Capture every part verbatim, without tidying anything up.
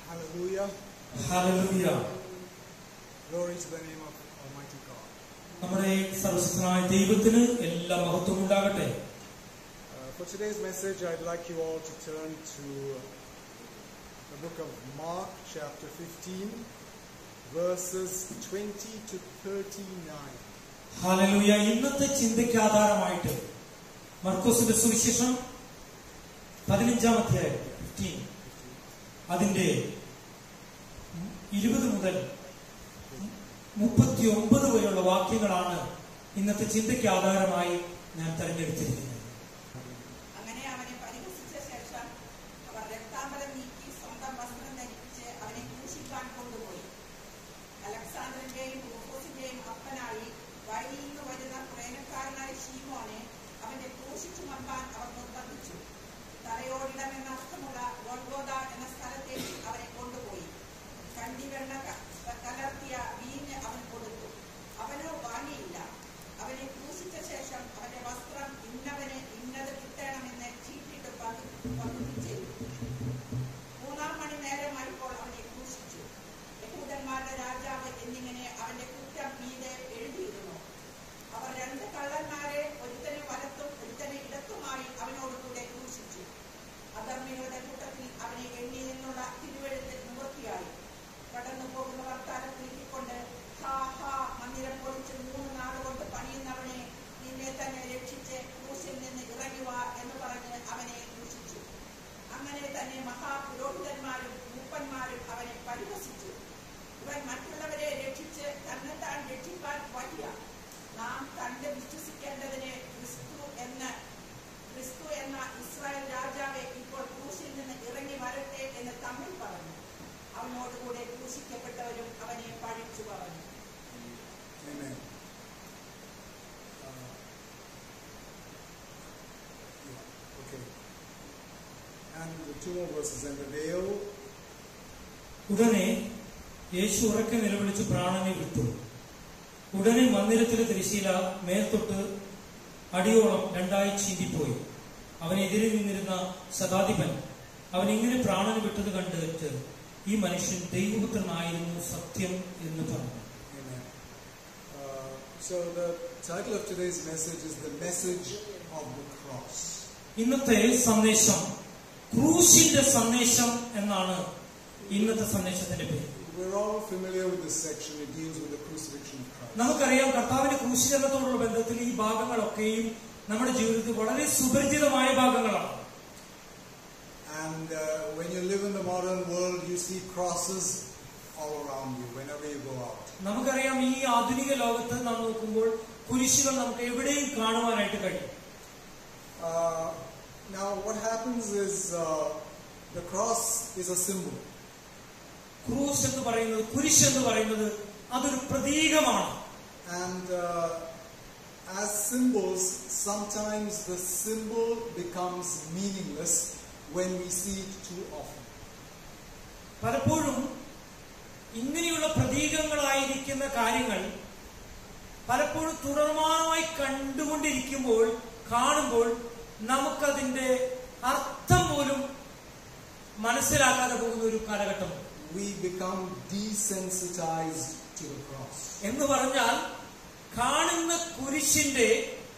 Hallelujah. Hallelujah. Glory to the name of Almighty God. നമ്മുടെ സർവ്വശക്തനായ ദൈവത്തിന് എല്ലാ മഹത്വവും ഉണ്ടാകട്ടെ. For today's message, I'd like you all to turn to the book of Mark, chapter fifteen, verses twenty to thirty-nine. Hallelujah. ഇന്നത്തെ ചിന്തയ്ക്ക് ആധാരമായിട്ട് മർക്കോസിന്റെ സുവിശേഷം പതിനഞ്ചാം അധ്യായം ഫിഫ്റ്റീൻ അതിന്റെ ഇരുപത് മുതൽ മുപ്പത്തി ഒമ്പത് വരെയുള്ള വാക്യങ്ങളാണ് ഇന്നത്തെ ചിന്തയ്ക്ക് ആധാരമായി ഞാൻ തെരഞ്ഞെടുത്തിരിക്കുന്നത്. അങ്ങനെ അവനെ പരിഹസിച്ച ശേഷം അവർ രക്താംബരം നീക്കി സ്വന്തം വസ്ത്രം ധരിപ്പിച്ച് അവനെ ക്രൂശിക്കാൻ കൊണ്ടുപോയി. അലക്സാണ്ടറിന്റെയും റൂഫോസിന്റെയും അപ്പനായി വഴിയിൽ നിന്ന് വരുന്ന പ്രേനക്കാരനായ ശീമോനെ അവന്റെ ക്രൂശ് ചുമക്കാൻ അവർ നിർബന്ധിച്ചു. തലയോടിടം എന്ന അർത്ഥമുള്ള ഗോൽഗോഥ എന്ന സ്ഥലത്തേക്ക് അവനെ കൊണ്ടുപോയി. കണ്ടിവെണ്ണ കലർത്തിയ വീഞ്ഞ് അവൻ കൊടുത്തു. അവനോ വാങ്ങിയില്ല. അവനെ ക്രൂശിച്ച ശേഷം അവന്റെ വസ്ത്രം ഇന്നവന് ഇന്നത് കിട്ടണമെന്ന് ചീട്ടിട്ട് പകുപ്പിച്ചു. മൂന്നാം മണി നേരമായപ്പോൾ അവനെ ക്രൂശിച്ചു. യഹൂദന്മാരുടെ രാജാവ് എന്നിങ്ങനെ അവന്റെ കുറ്റം മീതെ എഴുതിയിരുന്നു. അവർ രണ്ട് കള്ളന്മാരെ ഒരുത്തനെ വലത്തും ഒരുത്തനെ ഇടത്തുമായി അവനോടുകൂടെ ക്രൂശിച്ചു. അധർമ്മികളുടെ കൂട്ടത്തിൽ അവനെ എണ്ണി നിന്നുള്ള തിരുവെഴുത്ത് നിവൃത്തിയായി. കടന്നു പോകുന്ന വർത്താനം കുലുക്കിക്കൊണ്ട് ഹാ ഹാ മന്ദിരം പൊളിച്ച് മൂന്ന് നാളുകൊണ്ട് പണിയുന്നവനെ നിന്നെ തന്നെ രക്ഷിച്ച് ക്രൂശിൽ നിന്ന് ഇറങ്ങുക എന്ന് പറഞ്ഞ് അവനെ ക്രൂശിച്ചു. അങ്ങനെ തന്നെ മഹാപുരോഹിതന്മാരും മൂപ്പന്മാരും അവനെ പരിഹസിച്ചു. ഇവൻ മറ്റുള്ളവരെ രക്ഷിച്ച് തന്നെത്താൻ രക്ഷിക്കാൻ വയ്യ. നാം കണ്ട് വിശ്വസിക്കേണ്ടതിന് ക്രിസ്തു എന്ന ക്രിസ്തു എന്ന ഇസ്രായേൽ രാജാവെ ഇപ്പോൾ ക്രൂശിൽ നിന്ന് ഇറങ്ങി വരട്ടെ എന്ന് തമ്മിൽ പറഞ്ഞു. അവനോടുകൂടെ ക്രൂശിക്കപ്പെട്ടവരും അവനെ പഴിച്ചു പറഞ്ഞു. Amen. Uh, yeah, okay. And the two more verses. And the veil. ഉടനെ യേശു ഉറക്കെ നിലവിളിച്ച് പ്രാണനെ വിട്ടു. ഉടനെ മന്ദിരത്തിലെ തിരശ്ശീല മേൽത്തൊട്ട് അടിയോളം രണ്ടായി ചീന്തിപ്പോയി. അവനെതിരെ നിന്നിരുന്ന ശതാധിപൻ അവൻ ഇങ്ങനെ പ്രാണന് വിട്ടത് കണ്ടിട്ട് ഈ മനുഷ്യൻ ദൈവപുത്രനായിരുന്നു സത്യം എന്ന് പറഞ്ഞു. Uh, so the title of today's message is the message of the cross. ഇന്നത്തെ സന്ദേശം ക്രൂശിന്റെ സന്ദേശം എന്നാണ് ഇന്നത്തെ സന്ദേശത്തിന്റെ പേര്. We're all familiar with this section. It deals with the crucifixion of Christ. നമുക്കറിയാം കർത്താവിന്റെ ക്രൂശീകരണത്തോടുള്ള ബന്ധത്തിൽ ഈ ഭാഗങ്ങളൊക്കെയും നമ്മുടെ ജീവിതത്തിൽ വളരെ സുപരിചിതമായ ഭാഗങ്ങളാണ്. And uh, when you live in the modern world, you see crosses all around you whenever you go out. നമുക്കറിയാം ഈ ആധുനിക ലോകത്ത് നാം നോക്കുമ്പോൾ കുരിശുകൾ നമുക്ക് എവിടെയും കാണുവാനായിട്ട് കഴിയും. Uh, now what happens is uh, the cross is a symbol. ക്രൂശ് എന്ന് പറയുന്നത് കുരിശ് എന്ന് പറയുന്നത് അതൊരു പ്രതീകമാണ്. And uh, as symbols, sometimes the symbol becomes meaningless when we see it too often. പലപ്പോഴും ഇങ്ങനെയുള്ള പ്രതീകങ്ങളായിരിക്കുന്ന കാര്യങ്ങൾ പലപ്പോഴും തുടർമാനമായി കണ്ടുകൊണ്ടിരിക്കുമ്പോൾ കാണുമ്പോൾ നമുക്കതിന്റെ അർത്ഥം പോലും മനസ്സിലാക്കാതെ പോകുന്ന ഒരു കാലഘട്ടം. We become desensitized to the cross. എന്ന് പറഞ്ഞാൽ കാണുന്ന കുരിശിന്റെ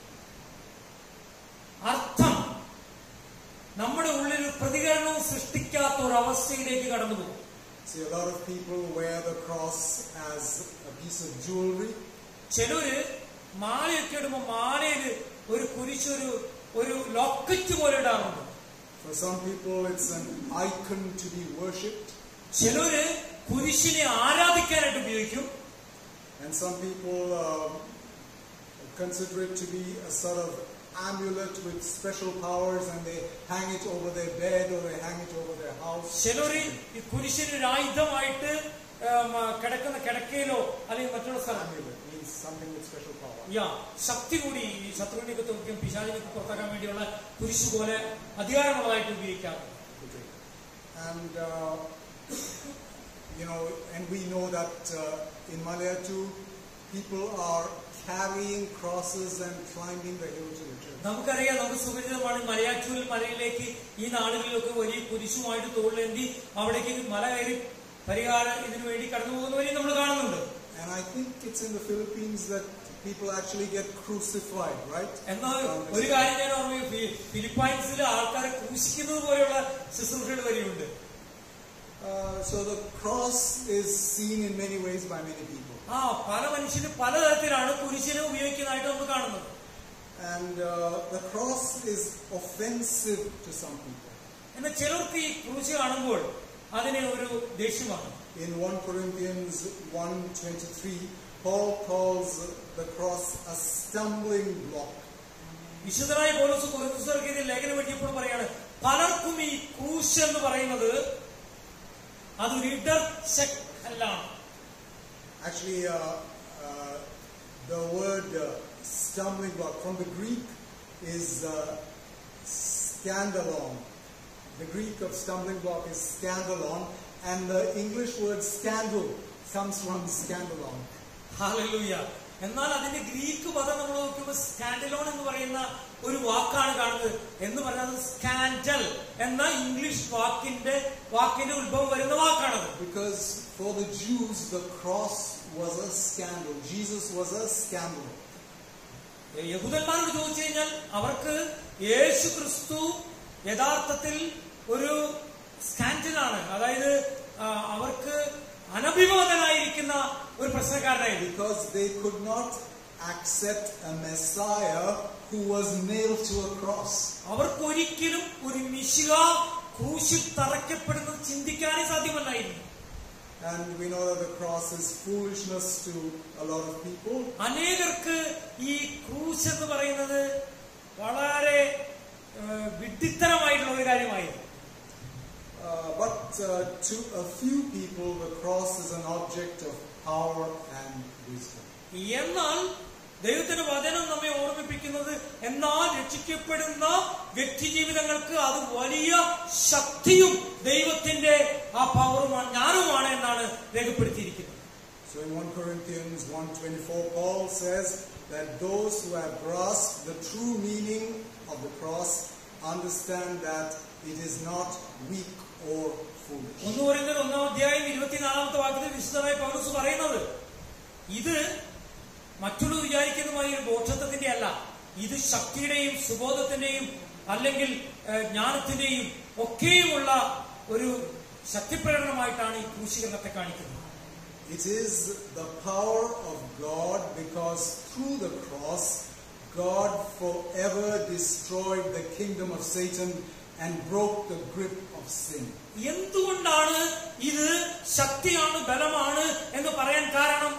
അർത്ഥം നമ്മുടെ ഉള്ളിൽ പ്രതികരണവും സൃഷ്ടിക്കാത്ത ഒരു അവസ്ഥയിലേക്ക് കടന്നുപോകും. See, a lot of people wear the cross as a piece of jewelry. ചിലര് മാലയൊക്കെ ഇടുമ്പോൾ മാലയില് ഒരു കുരിശൊരു ഒരു ലോക്കറ്റ് പോലെ ഇടാറുണ്ട്. For some people, it's an icon to be worshipped. ചിലര് കുരിശിനെ ആരാധിക്കാനായിട്ട് ഉപയോഗിക്കും. And some people uh, consider it to be a sort of amulet with special powers, and they hang it over their bed or they hang it over their house. ചിലര് ഈ കുരിശിന് ഒരു ആയുധമായിട്ട് കിടക്കുന്ന കിടക്കയിലോ അല്ലെങ്കിൽ മറ്റുള്ള സ്ഥലം. Amulet means something with special power. യാ ശക്തി കൂടി ഈ ശത്രുവിനെയൊക്കെ തോൽക്കും പിശാചിനെയൊക്കെ പുറത്താക്കാൻ വേണ്ടിയുള്ള കുരിശ് പോലെ അധികാരമുള്ളതായിട്ട് ഉപയോഗിക്കാം. Okay. And uh, you know, and we know that uh, in Malaya too, people are carrying crosses and climbing the hill to the church. നമുക്കറിയാം, നമുക്ക് സുപരിചിതമാണ് മലയാറ്റൂരിൽ മലയിലേക്ക് ഈ നാടുകളിലൊക്കെ വലിയ കുരിശുമായിട്ട് തോളിലേന്തി അവിടേക്ക് മല കയറി പരിഹാരം ഇതിനു വേണ്ടി കടന്നു പോകുന്നവരെയും നമ്മൾ കാണുന്നുണ്ട്. And I think it's in the Philippines that people actually get crucified, right? എന്നാൽ ഒരു കാര്യം ഞാൻ ഓർമ്മ, ഫിലിപ്പൈൻസിൽ ആൾക്കാരെ ക്രൂശിക്കുന്നത് പോലെയുള്ള ശുശ്രൂഷകൾ വരെയുണ്ട്. So the cross is seen in many ways by many people. ആ പല മനുഷ്യരും പലതരത്തിലാണ് കുരിശിനെ ഉപയോഗിക്കുന്നതായിട്ട് നമ്മൾ കാണുന്നത്. And uh, the cross is offensive to some people. എന്നാൽ ചിലർക്ക് ഈ ക്രൂശ് കാണുമ്പോൾ അതിനെ ഒരു ദേഷ്യമാണ്. In First Corinthians one twenty-three, Paul calls the cross a stumbling block. വിശുദ്ധനായ പൗലോസ് കൊരിന്ത്യർക്ക് ലേഖനം എഴുതിയപ്പോൾ പറയാണ്, പലർക്കും ഈ ക്രൂശ് എന്ന് പറയുന്നത് അതൊരു ഇടർച്ചക്കല്ലാണ്. Actually, uh, uh, the word uh, stumbling block from the Greek is uh, scandalon. The Greek of stumbling block is scandalon, and the English word scandal comes from scandalon. Hallelujah. എന്നാൽ അതിന്റെ ഗ്രീക്ക് പദം നമ്മൾ നോക്കുമ്പോൾ സ്കാൻഡലോൺ എന്ന് പറയുന്ന ഒരു വാക്കാണ് കാണുന്നത്. എന്ന് പറഞ്ഞാൽ സ്കാൻഡൽ എന്ന ഇംഗ്ലീഷ് വാക്കിന്റെ വാക്കിന്റെ ഉത്ഭവം വരുന്ന വാക്കാണത്. Because for the Jews the cross was a scandal. Jesus was a scandal. യഹൂദന്മാരോട് ചോദിച്ചു കഴിഞ്ഞാൽ അവർക്ക് യേശു ക്രിസ്തു യഥാർത്ഥത്തിൽ ഒരു സ്കാൻഡലാണ്, അതായത് അവർക്ക് അനഭിമതനായിരിക്കുന്ന ഒരു പ്രശ്നക്കാരനായിരുന്നു. Because they could not accept a Messiah who was nailed to a cross. അവർക്കൊരിക്കലും ഒരു മിശിഹ ക്രൂശിൽ തറയ്ക്കപ്പെടുന്നത് ചിന്തിക്കാനേ സാധ്യമല്ലായിരുന്നു. And we know that the cross is foolishness to a lot of people. അനേകർക്ക് ഈ ക്രൂശ് എന്ന് പറയുന്നത് വളരെ വിഡ്ഢിത്തരമായിട്ടുള്ള ഒരു കാര്യമായിരുന്നു. Uh, but uh, to a few people the cross is an object of power and wisdom. എന്നാൽ ദൈവത്തിന്റെ വചനം നമ്മെ ഓർമ്മിപ്പിക്കുന്നത്, എന്നാൽ രക്ഷിക്കപ്പെടുന്ന വ്യക്തി ജീവിതങ്ങൾക്ക് അത് വലിയ ശക്തിയും ദൈവത്തിന്റെ ആ പവറുമാണ്, ജ്ഞാനവുമാണ് എന്നാണ് രേഖപ്പെടുത്തിയിരിക്കുന്നത്. So in First Corinthians one twenty-four, Paul says that those who have grasped the true meaning of the cross understand that it is not weak or foolish. ഒന്ന് കൊരിന്ത്യർ ഒന്നാം അധ്യായം ഇരുപത്തിനാലാമത്തെ വാക്യത്തിൽ വിശുദ്ധനായ പൗലോസ് പറയുന്നത്, ഇത് മറ്റുള്ളവർ വിചാരിക്കുന്നതുമായി ഒരു ബോധത്വത്തിന്റെ അല്ല, ഇത് ശക്തിയുടെയും സുബോധത്തിന്റെയും അല്ലെങ്കിൽ ജ്ഞാനത്തിന്റെയും ഒക്കെയുമുള്ള ഒരു ശക്തിപ്രകടനമായിട്ടാണ് ഈ ക്രൂശീകരണത്തെ കാണിക്കുന്നത്. It is the power of God, because through the cross God forever destroyed the kingdom of Satan and broke the grip of sin. എന്തുകൊണ്ടാണ് ഇത് ശക്തിയാണ്, ബലമാണ് എന്ന് പറയാൻ കാരണം?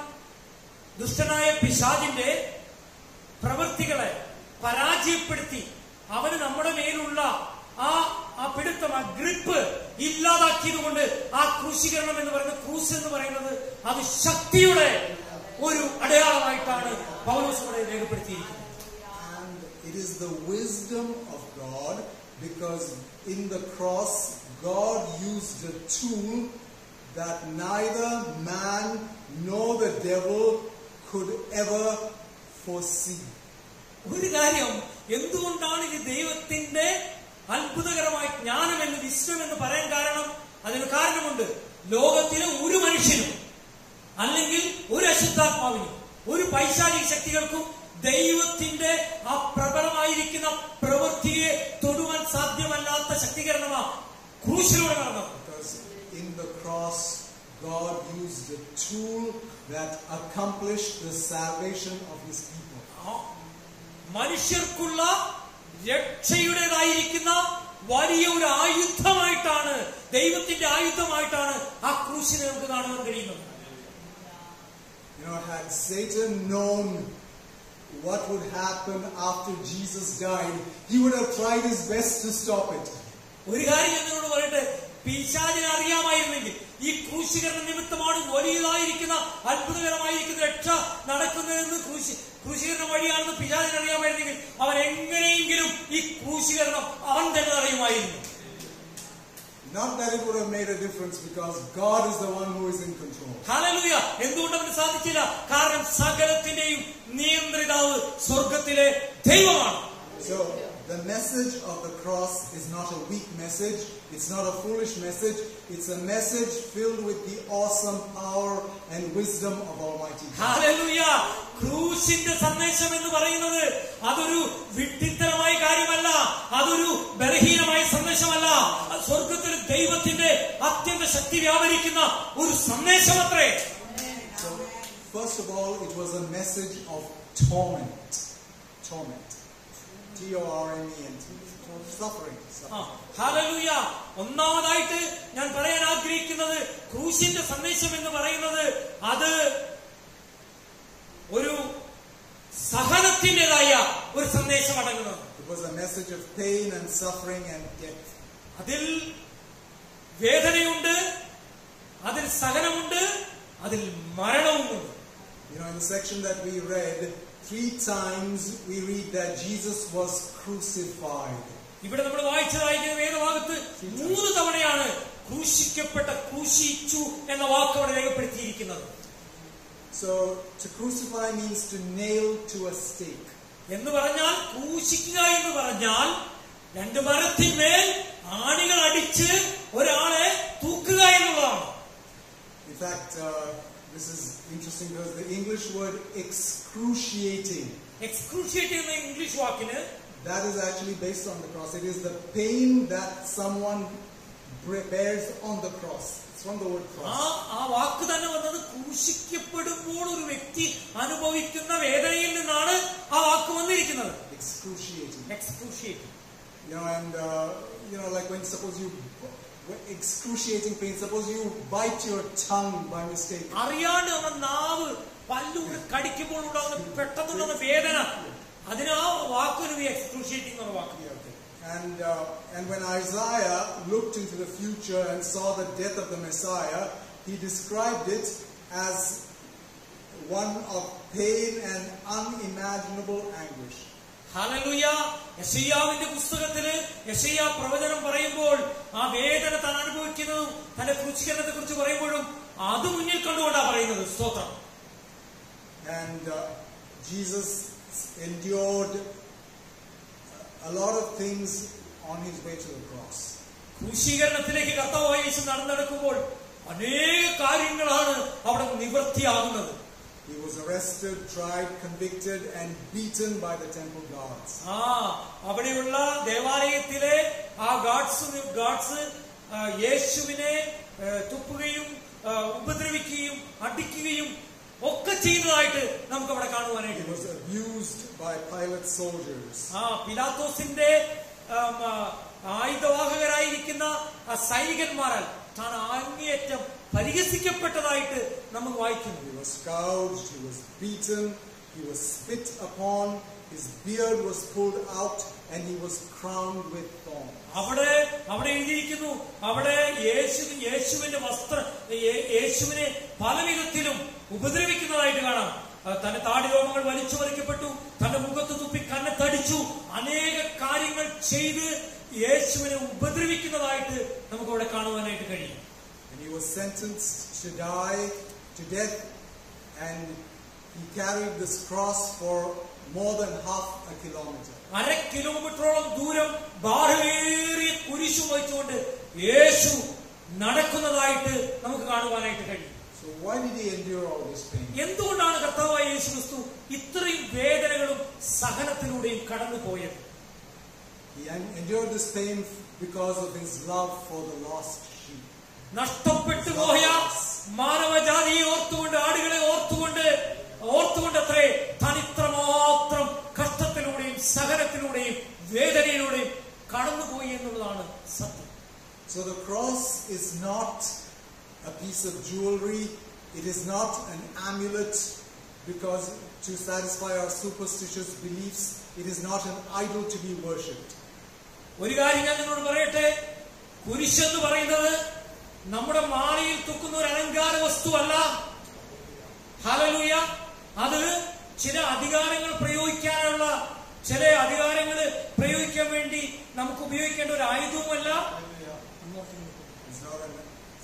ദുഷ്ടനായ പിശാചിന്റെ പ്രവൃത്തികളെ പരാജയപ്പെടുത്തി അവന് നമ്മുടെ മേലുള്ള ആ ആ പിടുത്തം, ആ ഗ്രിപ്പ് ഇല്ലാതാക്കിയത് കൊണ്ട് ആ ക്രൂശീകരണം എന്ന് പറയുന്നത്, ക്രൂസ് എന്ന് പറയുന്നത് അത് ശക്തിയുടെ ഒരു അടയാളമായിട്ടാണ് പൗലോസ് ഇവിടെ രേഖപ്പെടുത്തിയിരിക്കുന്നത്. And it is the wisdom of God, because in the cross God used a tool that neither man nor the devil could ever foresee. ഒരു കാര്യം, എന്തുകൊണ്ടാണ് ഇത് ദൈവത്തിന്റെ അത്ഭുതകരമായ ജ്ഞാനം എന്ന് വിശ്വം എന്ന് പറയാൻ കാരണം? അതിന് കാരണമുണ്ട്. ലോകത്തിലെ ഒരു മനുഷ്യനും അല്ലെങ്കിൽ ഒരു അശുദ്ധാത്മാവിനും ഒരു പൈശാചിക ശക്തികൾക്കും ദൈവത്തിന്റെ ആ പ്രബലമായിരിക്കുന്ന പ്രവൃത്തിയെ തൊടുവാൻ സാധ്യമല്ലാത്ത ശക്തീകരണമാ ക്രൂശിലൂടെ നടന്നത്. Because in the cross God used a tool that accomplished the salvation of his people. മനുഷ്യർക്കുള്ള രക്ഷയുടേതായിരിക്കുന്ന വലിയ ഒരു ആയുധമായിട്ടാണ്, ദൈവത്തിന്റെ ആയുധമായിട്ടാണ് ആ ക്രൂശിനെ നമുക്ക് കാണുവാൻ കഴിയുന്നത്. You know, had Satan known what would happen after Jesus died, he would have tried his best to stop it. ഒരു കാര്യം എന്നോട് പറയട്ടെ, പിശാചിനെ അറിയാമായിരുന്നെങ്കിൽ ഈ ക്രൂശീകരണ നിമിത്തമാണ് വലിയതായിരിക്കുന്ന അത്ഭുതകരമായിരിക്കുന്ന രക്ഷ നടക്കുന്നതെന്ന്, ക്രൂശി ക്രൂശീകരണം വഴിയാണെന്ന് പിശാചിനെ അറിയാമായിരുന്നെങ്കിൽ അവൻ എങ്ങനെയെങ്കിലും ഈ ക്രൂശീകരണം അവൻ തന്നെ അറിയുമായിരുന്നു. Not that it would have made a difference because God is the one who is in control. ഹല്ലേലൂയ. എന്തുകൊണ്ട് അവന് സാധിച്ചില്ല? കാരണം സകലത്തിന്റെയും നിയന്ത്രിതാവ് സ്വർഗത്തിലെ ദൈവമാണ്. So the message of the cross is not a weak message. It's not a foolish message. It's a message filled with the awesome power and wisdom of Almighty God. ഹല്ലേലൂയ. ക്രൂശിന്റെ സന്ദേശം എന്ന് പറയുന്നത് അതൊരു വിഡ്ഢിത്തരമായ കാര്യമല്ല, അതൊരു ബലഹീനമായ സന്ദേശമല്ല. അത് സ്വർഗത്തിൽ ദൈവത്തിന്റെ അത്യന്ത ശക്തി വ്യാപരിക്കുന്ന ഒരു സന്ദേശമത്രേ. So first of all, it was a message of torment. Torment. T O R M E N T. Suffering. ഹല്ലേലൂയ. ഒന്നാമതായിട്ട് ഞാൻ പറയാൻ ആഗ്രഹിക്കുന്നത് ക്രൂശിന്റെ സന്ദേശം എന്ന് പറയുന്നത് അത് ഒരു സഹനത്തിൻ്റെതായ ഒരു സന്ദേശം അടങ്ങുന്നത്. It was a message of pain and suffering and death. അതിൽ വേദനയുണ്ട്, അതിൽ സഹനമുണ്ട്, അതിൽ മരണവുമുണ്ട്. You know, in the section that we read, three times we read that Jesus was crucified. ഇവിടെ നമ്മൾ വായിച്ചതായിരിക്കുന്ന വേദഭാഗത്ത് മൂന്ന് തവണയാണ് ക്രൂശിക്കപ്പെട്ട, ക്രൂശിച്ചു എന്ന വാക്ക് അവിടെ രേഖപ്പെടുത്തിയിരിക്കുന്നത്. So to crucify means to nail to a stake. എന്ന് പറഞ്ഞാൽ ക്രൂശിക്കുക എന്ന് പറഞ്ഞാൽ രണ്ട് മരത്തിന്മേൽ ആണികൾ അടിച്ച് ഒരാളെ തൂക്കുക എന്നുള്ളതാണ്. In fact, uh, this is interesting because the English word excruciating, എക്സ്ക്രൂഷിയേറ്റ് എന്ന ഇംഗ്ലീഷ് വാക്കിന് that is actually based on the cross. It is the pain that someone bears on the cross. It's from the word ആ cross. ആ വാക്ക് തന്നെ വന്നത് ക്രൂശിക്കപ്പെടുമ്പോൾ ഒരു വ്യക്തി അനുഭവിക്കുന്ന വേദനയിൽ നിന്നാണ് ആ വാക്ക് വന്നിരിക്കുന്നത്. Excruciating. എക്സ്ക്രൂഷിയേറ്റ്. You know, and uh, you know, like when suppose you excruciating pain. Suppose you bite your tongue by mistake. അറിയാണ്ട് നമ്മുടെ നാവ് പല്ലൂടെ കടിക്കുമ്പോൾ ഉണ്ടാകുന്ന പെട്ടെന്നുള്ള വേദന, അതിന് ആ വാക്കൊരു എക്സ്ക്രൂഷിയേറ്റിംഗ് എന്ന വാക്ക്. And uh, and when Isaiah looked into the future and saw the death of the Messiah, he described it as one of pain and unimaginable anguish. ഹല്ലേലൂയ. യെശയ്യാവിന്റെ പുസ്തകത്തില് യെശയ്യാ പ്രവചനം പറയുമ്പോൾ ആ വേദന താൻ അനുഭവിക്കുന്നതും തന്റെ ക്രൂശീകരണത്തെ കുറിച്ച് പറയുമ്പോഴും അത് മുന്നിൽ കണ്ടുകൊണ്ടാണ് പറയുന്നത്. സ്തോത്രം. And uh, Jesus endured a lot of things on his way to the cross. ക്രൂശീകരണത്തിലേക്ക് കർത്താവായ യേശു നടന്നെടുക്കുമ്പോൾ അനേക കാര്യങ്ങളാണ് അവിടെ നിവൃത്തിയാകുന്നത്. He was arrested, tried, convicted and beaten by the temple guards. ആ അവിടെയുള്ള ദേവാലയത്തിലെ ആ ഗാർഡ്സ് ഗാർഡ്സ് യേശുവിനെ തുപ്പുകയും ഉപദ്രവിക്കുകയും അടിക്കുകയും ഒക്കെ ചെയ്യുന്നതായിട്ട് നമുക്ക് അവിടെ കാണുവാനായിട്ട്. He was abused by Pilate's soldiers. ആ പിലാത്തോസിന്റെ ആയുധവാഹകരായിരിക്കുന്ന ആ സൈനികന്മാരാൽ താൻ അങ്ങേയറ്റം പരിഹസിക്കപ്പെട്ടതായിട്ട് നമുക്ക് വായിക്കുന്നു. He was scourged, he was beaten, he was spit upon, his beard was pulled out and he was crowned with thorns. അവിടെ അവിടെ എഴുതിയിരിക്കുന്നു, അവിടെ യേശു യേശുവിന്റെ വസ്ത്രം യേശുവിനെ പല വിധത്തിലും ഉപദ്രവിക്കുന്നതായിട്ട് കാണാം. തന്റെ താടിരോമങ്ങൾ വലിച്ചു പറിക്കപ്പെട്ടു, തന്റെ മുഖത്ത് തുപ്പി കണ്ണത്തടിച്ചു, അനേക കാര്യങ്ങൾ ചെയ്ത് യേശുവിനെ ഉപദ്രവിക്കുന്നതായിട്ട് നമുക്ക് അവിടെ കാണുവാനായിട്ട് കഴിയും. And he was sentenced to die to death, and he carried this cross for more than half a kilometer. അര കിലോമീറ്ററോളം ദൂരം ഭാരമേറിയ കുരിശു വഹിച്ചുകൊണ്ട് യേശു നടക്കുന്നതായിട്ട് നമുക്ക് കാണുവാനായിട്ട് കഴിയും. So why did he endure all this pain? എന്തുകൊണ്ടാണ് കർത്താവായ യേശു ക്രിസ്തു ഇത്രയും വേദനകളും സഹനത്തിലൂടെയും കടന്നുപോയത്? He endured this pain because of his love for the lost sheep. നഷ്ടപ്പെട്ടു പോയ മാനവജാതിയെ ഓർത്തുകൊണ്ട്, ആടുകളെ ഓർത്തുകൊണ്ട് ഓർത്തുകൊണ്ട് അത്രേ താൻ ഇത്രമാത്രം കഷ്ടത്തിലൂടെയും സഹനത്തിലൂടെയും വേദനയിലൂടെയും കടന്നുപോയി എന്നുള്ളതാണ് സത്യം. So the cross is not a piece of jewelry. It is not an amulet because to satisfy our superstitious beliefs. It is not an idol to be worshipped. ഒരു കാര്യം ഞാൻ നിങ്ങളോട് പറയട്ടെ, കുരിശെന്ന് പറയുന്നത് നമ്മുടെ മാലയിൽ തൂക്കുന്ന ഒരു അലങ്കാര വസ്തുവല്ല. ഹല്ലേലൂയ. അത് ചില അധികാരങ്ങൾ പ്രയോഗിക്കാനുള്ള ചില അധികാരങ്ങൾ പ്രയോഗിക്കാൻ വേണ്ടി നമുക്ക് ഉപയോഗിക്കേണ്ട ഒരു ആയുധവുമല്ല.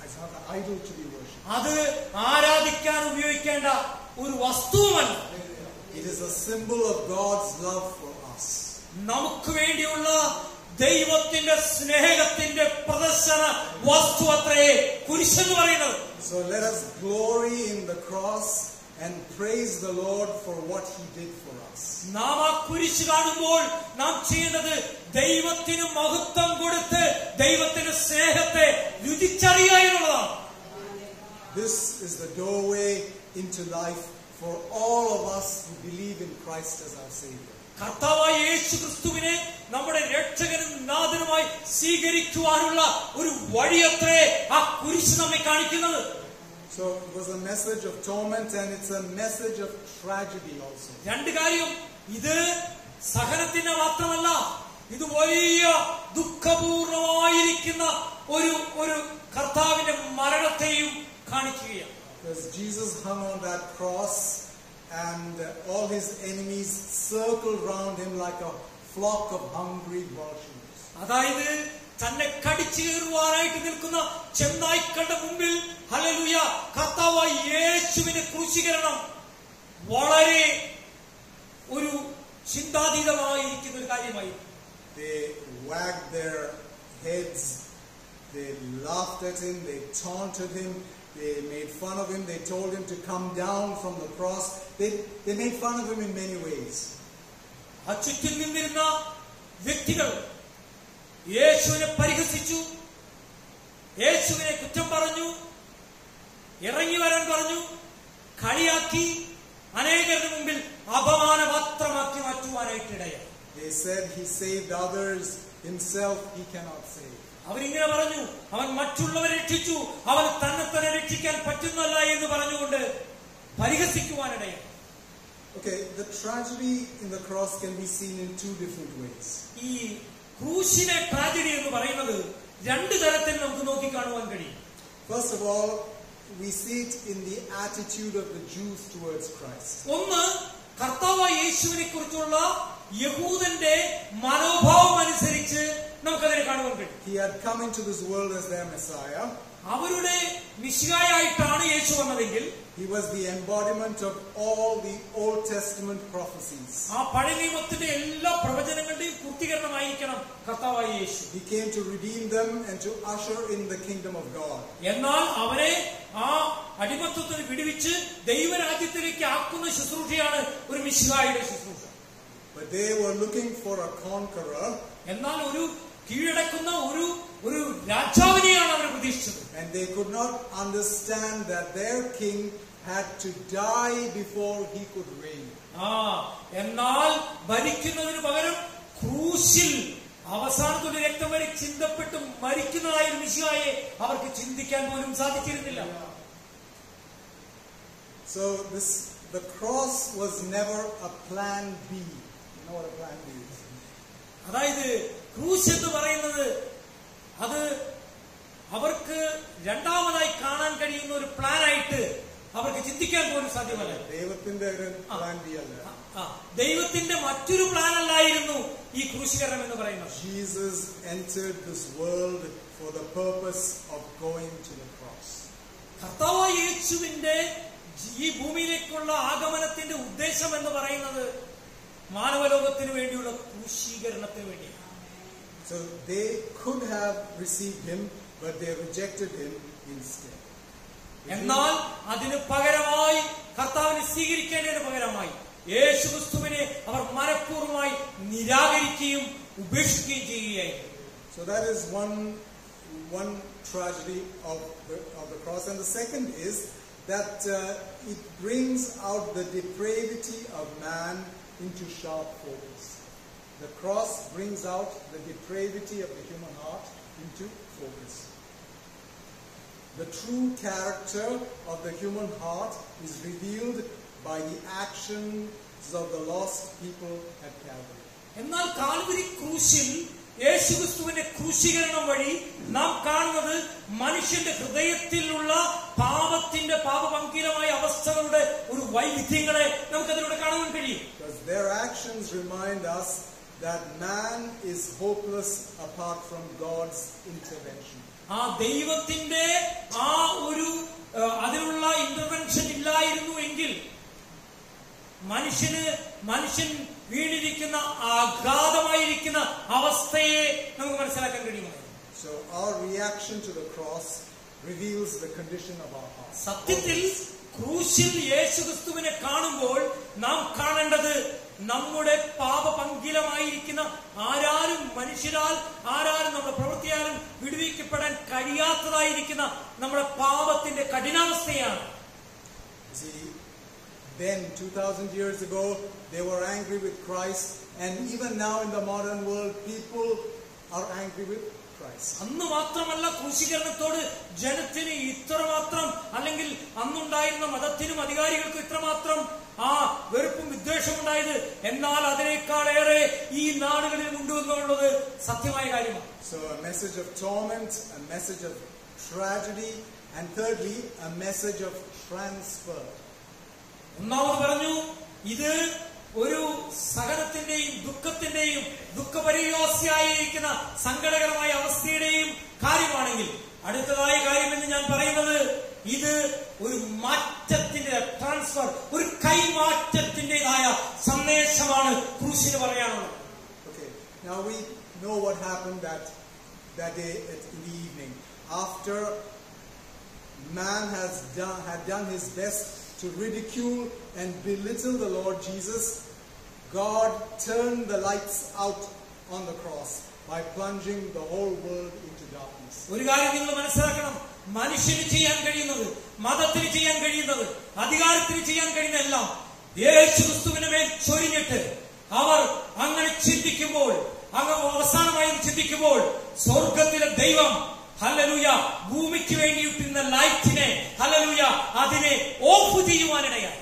It's not an idol to be worshipped. അത് ആരാധിക്കാൻ ഉപയോഗിക്കേണ്ട ഒരു വസ്തുവല്ല. It is a symbol of God's love for us. നമുക്ക് വേണ്ടിയുള്ള ദൈവത്തിന്റെ സ്നേഹത്തിന്റെ പ്രദർശന വസ്തു അത്രേ കുരിശെന്ന് പറയുന്നത്. So let us glory in the cross and praise the Lord for what He did for us. നാം ആ കുരിശ് കാണുമ്പോൾ നാം ചെയ്യുന്നത് ദൈവത്തിന് മഹത്വം കൊടുത്ത് ദൈവത്തിന്റെ സ്നേഹത്തെ രുചിച്ചറിയുക എന്നുള്ളതാണ്. This is the doorway into life for all of us who believe in Christ as our Savior. കർത്താവായ യേശു ക്രിസ്തുവിനെ നമ്മുടെ രക്ഷകനും നാഥനുമായി സ്വീകരിക്കുവാനുള്ള ഒരു വഴിയത്രേ ആ കുരിശ് നമ്മെ കാണിക്കുന്നത്. So it was a message of torment and it's a message of tragedy also. രണ്ട് കാര്യം, ഇത് സഹനത്തിന്റെ മാത്രമല്ല, ഇത് വലിയ ദുഃഖപൂർണമായിരിക്കുന്ന ഒരു ഒരു കർത്താവിന്റെ മരണത്തെയും കാണിക്കുകയാണ്. Because Jesus hung on that cross and all his enemies circled round him like a flock of hungry vultures. അതായത് തന്നെ കടിച്ചു കീറുവാനായിട്ട് നിൽക്കുന്ന ചെന്നായ്ക്കളുടെ മുമ്പിൽ ഹല്ലേലൂയ കർത്താവായ യേശുവിന്റെ ക്രൂശീകരണം വളരെ ഒരു ചിന്താതീതമായിരിക്കുന്ന ഒരു കാര്യമായി. They wagged their heads, they laughed at him, they taunted him, they made fun of him, they told him to come down from the cross. They, they made fun of him in many ways. ആ ചുറ്റും നിന്നിരുന്ന വ്യക്തികൾ യേശുവിനെ പരിഹസിച്ചു, യേശുവിനെ കുറ്റം പറഞ്ഞു, ഇറങ്ങി വരാൻ പറഞ്ഞു, കളിയാക്കി, അനേകരുടെ മുമ്പിൽ അപമാനപാത്രമാക്കി മാറ്റുവാനായിട്ടിടയായി. They said he saved others, himself he cannot save. അവരിങ്ങനെ പറഞ്ഞു, അവൻ മറ്റുള്ളവരെ രക്ഷിച്ചു, അവൻ തന്നെ തന്നെ രക്ഷിക്കാൻ പറ്റുന്നല്ല എന്ന് പറഞ്ഞുകൊണ്ട് പരിഹസിക്കുവാനിടയായി. Okay, the tragedy in the cross can be seen in two different ways. ഈ ക്രൂശിലെ ട്രാജഡി എന്ന് പറയുന്നത് രണ്ട് തരത്തിൽ നമുക്ക് നോക്കിക്കാണുവാൻ കഴിയും. First of all, we see it in the attitude of the Jews towards Christ. ഒന്ന്, കർത്താവായ യേശുവിനെ കുറിച്ചുള്ള യഹൂദന്റെ മനോഭാവം അനുസരിച്ച് നമുക്കതിനെ കാണുവാൻ കഴിയും. He had come into this world as their Messiah. അവരുടെ മിശിഹായായിട്ടാണ് യേശു വന്നതെങ്കിൽ He was the embodiment of all the Old Testament prophecies. ആ പഴയ നിയമത്തിന്റെ എല്ലാ പ്രവചനങ്ങളുടെയും പൂർത്തീകരണമായിരിക്കണം കർത്താവായ യേശു. He came to redeem them and to usher in the kingdom of God. എന്നാൽ അവരെ ആ അടിമത്തത്തിന് വിടുവിച്ച് ദൈവരാജ്യത്തിലേക്ക് ആക്കുന്ന ശുശ്രൂഷയാണ് ഒരു മിശിഹായുടെ ശുശ്രൂഷ. But they were looking for a conqueror. എന്നാൽ ഒരു കീഴടക്കുന്ന ഒരു ഒരു രാജാവിനെയാണ് അവർ പ്രതീക്ഷിച്ചത്. And they could not understand that their king had to die before he could reign. ആ എന്നാൽ ഭരിക്കുന്നതിന് പകരം ക്രൂശിൽ അവസാനത്തോടെ രക്തം വരെ ചിന്തപ്പെട്ട് മരിക്കുന്നതായ ഒരു മിശിഹായെ അവർക്ക് ചിന്തിക്കാൻ പോലും സാധിച്ചിരുന്നില്ല. So this the cross was never a plan B. You know what a plan B is? അതായത് ക്രൂശ് എന്ന് പറയുന്നത് അത് അവർക്ക് രണ്ടാമതായി കാണാൻ കഴിയുന്ന ഒരു പ്ലാനായിട്ട് അവർക്ക് ചിന്തിക്കാൻ പോലും സാധ്യമല്ല. ദൈവത്തിന്റെ ഒരു പ്ലാൻ ബി അല്ല. ദൈവത്തിന്റെ മറ്റൊരു പ്ലാൻ അല്ലായിരുന്നു ഈ ക്രൂശീകരണം എന്ന് പറയുന്നത്. Jesus entered this world for the purpose of going to the cross. കർത്താവായ യേശുവിന്റെ ഈ ഭൂമിയിലേക്കുള്ള ആഗമനത്തിന്റെ ഉദ്ദേശം എന്ന് പറയുന്നത് മാനവലോകത്തിന് വേണ്ടിയുള്ള ക്രൂശീകരണത്തിന് വേണ്ടിയാണ്. So they could have received him, but they rejected him instead. എന്നാൽ അതിന് പകരമായി കർത്താവിനെ സ്വീകരിക്കേണ്ടതിന് പകരമായി യേശുക്രിസ്തുവിനെ അവർ മനഃപൂർവ്വമായി നിരാകരിക്കുകയും ഉപേക്ഷിക്കുകയും ചെയ്യുകയായിരുന്നു. So that is one one tragedy of the, of the cross, and the second is that uh, it brings out the depravity of man into sharp focus. The cross brings out the depravity of the human heart into focus. The true character of the human heart is revealed by the actions of the lost people at Calvary. എന്നാൽ Calvary ക്രൂശിൽ യേശുക്രിസ്തുവിന്റെ ക്രൂശീകരണം വഴി നാം കാണുന്നത് മനുഷ്യന്റെ ഹൃദയത്തിലുള്ള പാപത്തിന്റെ പാപഭംഗീരമായ അവസ്ഥകളുടെ ഒരു വൈവിധ്യങ്ങളെ നമുക്കതിലൂടെ കാണാൻ കഴിയും. Because their actions remind us that man is hopeless apart from God's intervention. ആ ദൈവത്തിന്റെ ആ ഒരു അതിനുള്ള ഇന്റർവെൻഷൻ ഇല്ലായിരുന്നു എങ്കിൽ മനുഷ്യന് മനുഷ്യൻ വീണിരിക്കുന്ന അഗാധമായിരിക്കുന്ന അവസ്ഥയെ നമുക്ക് മനസ്സിലാക്കാൻ കഴിയുമായിരുന്നു. So our reaction to the cross reveals the condition of our heart. സത്യത്തിൽ ക്രൂശിൽ യേശുക്രിസ്തുവിനെ കാണുമ്പോൾ നാം കാണേണ്ടത് നമ്മുടെ പാപപങ്കിലമായിരിക്കുന്ന ആരാരും മനുഷ്യരാൽ ആരാരും നമ്മുടെ പ്രവൃത്തിയാലും വിടുവിക്കപ്പെടാൻ കഴിയാത്തതായിരിക്കുന്ന നമ്മുടെ പാപത്തിന്റെ കഠിനാവസ്ഥയാണ്. See, then two thousand years ago they were angry with Christ, and even now in the modern world people are angry with Christ. അന്ന് മാത്രമല്ല ക്രൂശീകരണത്തോട് ജനത്തിന് ഇത്രമാത്രം, അല്ലെങ്കിൽ അന്നുണ്ടായിരുന്ന മതത്തിനും അധികാരികൾക്കും ഇത്രമാത്രം ആ വെറുപ്പും വിദ്വേഷവും ഉണ്ടായത്, എന്നാൽ അതിനേക്കാളേറെ ഈ നാടുകളിൽ ഉണ്ട് എന്നുള്ളത് സത്യമായ കാര്യമാണ്. So a message of torment, a message of tragedy, and thirdly a message of transfer. ഒന്നാമത് പറഞ്ഞു, ഇത് ഒരു സഹനത്തിന്റെയും ദുഃഖത്തിന്റെയും ദുഃഖപരിയോസിയായിരിക്കുന്ന സങ്കടകരമായ അവസ്ഥയുടെയും കാര്യമാണെങ്കിൽ, അടുത്തതായ കാര്യമെന്ന് ഞാൻ പറയുന്നത് ഇത് ഒരു മാറ്റത്തിന്റെ ട്രാൻസ്ഫർ, ഒരു കൈമാറ്റത്തിന്റേതായ സന്ദേശമാണ് ക്രൂശിന് പറയാനുള്ളത്. Okay, now we know what happened that that day in the evening. After man has done had done his best to ridicule and belittle the Lord Jesus, God turned the lights out on the cross by plunging the whole world into darkness. ഒരു കാര്യം നിങ്ങൾ മനസ്സിലാക്കണം, മനുഷ്യന് ചെയ്യാൻ കഴിയുന്നത്, മതത്തിന് ചെയ്യാൻ കഴിയുന്നത്, അധികാരത്തിന് ചെയ്യാൻ കഴിയുന്ന എല്ലാം യേശുക്രിസ്തുവിന്റെ മേൽ ചൊരിഞ്ഞിട്ട് അവർ അങ്ങനെ ചിന്തിക്കുമ്പോൾ, അങ്ങനെ അവസാനമായി ചിന്തിക്കുമ്പോൾ സ്വർഗത്തിലെ ദൈവം ഹല്ലേലൂയ ഭൂമിക്ക് വേണ്ടിയിട്ടുന്ന ലൈറ്റിനെ ഹല്ലേലൂയ അതിനെ ഓഫ് ചെയ്യുവാനിടയായി.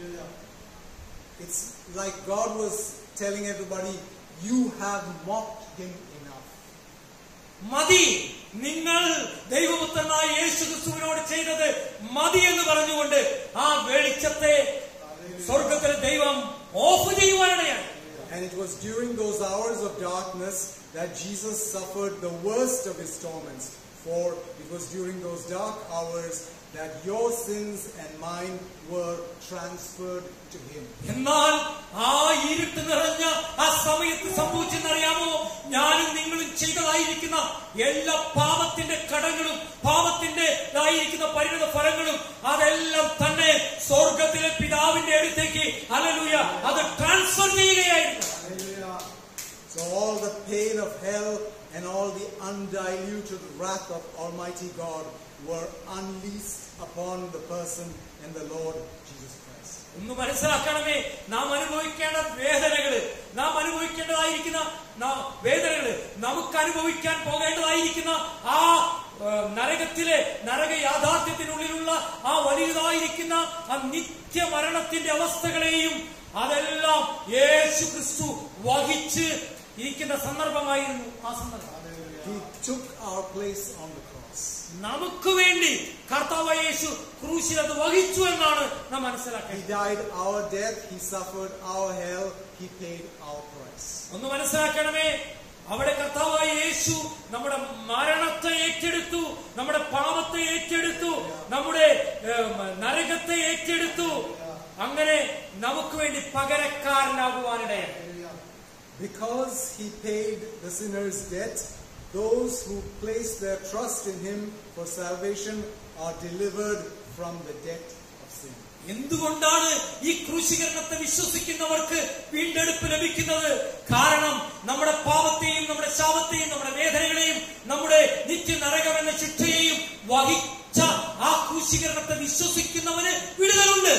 It's like God was telling everybody, you have mocked him enough. മതി, നിങ്ങൾ ദൈവപുത്രനായ യേശുക്രിസ്തുവിനോട് ചെയ്തത് മതി എന്ന് പറഞ്ഞുകൊണ്ട് ആ വെളിച്ചത്തെ സ്വർഗത്തിലെ ദൈവം ഓഫ് ചെയ്യുവാനിടയായി. And it was during those hours of darkness that Jesus suffered the worst of his torments. For it was during those dark hours that your sins and mine were transferred to him. എന്നാൽ ആ ഇരുട്ട് നിറഞ്ഞ ആ സമയത്ത് സംഭവിച്ചെന്നറിയാമോ? ഞാനും നിങ്ങളും ചെയ്തതായിരിക്കുന്ന എല്ലാ പാപത്തിന്റെ കടങ്ങളും പാപത്തിന്റേതായിരിക്കുന്ന പരിണിത ഫലങ്ങളും അതെല്ലാം തന്നെ സ്വർഗത്തിലെ പിതാവിന്റെ അടുത്തേക്ക് ഹല്ലേലൂയ അത് ട്രാൻസ്ഫർ ചെയ്യുകയായിരുന്നു. So all the pain of hell and all the undiluted wrath of Almighty God were unleashed upon the person and the Lord Jesus Christ. ഒന്ന് മനസ്സിലാക്കണമേ, നാം അനുഭവിക്കേണ്ട വേദനകള്, നാം അനുഭവിക്കേണ്ടതായിരിക്കുന്ന വേദനകള്, നമുക്ക് അനുഭവിക്കാൻ പോകേണ്ടതായിരിക്കുന്ന ആ നരകത്തിലെ നരക യാഥാർത്ഥ്യത്തിനുള്ളിലുള്ള ആ വലിയതായിരിക്കുന്ന ആ നിത്യമരണത്തിന്റെ അവസ്ഥകളെയും അതെല്ലാം യേശു ക്രിസ്തു വഹിച്ച് ഇരിക്കുന്ന സന്ദർഭമായിരുന്നു ആ സന്ദർഭം. He took our place on the cross. നമുക്ക് വേണ്ടി കർത്താവായ യേശു ക്രൂശിൽ അത് വഹിച്ചു എന്നാണ് നാം മനസ്സിലാക്കുന്നത്. He died our death, he suffered our hell, he paid our price. ഒന്ന് മനസ്സിലാക്കണമേ, അവിടെ കർത്താവായ യേശു നമ്മുടെ മരണത്തെ ഏറ്റെടുത്തു, നമ്മുടെ പാപത്തെ ഏറ്റെടുത്തു, നമ്മുടെ നരകത്തെ ഏറ്റെടുത്തു. അങ്ങനെ നമുക്ക് വേണ്ടി പകരക്കാരനാകുവാനിടയാണ്. Because he paid the sinner's debt, those who place their trust in him for salvation are delivered from the debt of sin. എന്തുകൊണ്ടാണ് ഈ ക്രൂശീകരണത്തെ വിശ്വസിക്കുന്നവർക്ക് വീണ്ടെടുപ്പ് ലഭിക്കുന്നത്? കാരണം നമ്മുടെ പാപത്തെയും നമ്മുടെ ശാപത്തെയും നമ്മുടെ വേദനകളെയും നമ്മുടെ നിത്യ നരകം എന്ന ശിക്ഷയെയും വഹിച്ച ആ ക്രൂശീകരണത്തെ വിശ്വസിക്കുന്നവന് വിടുതലുണ്ട്.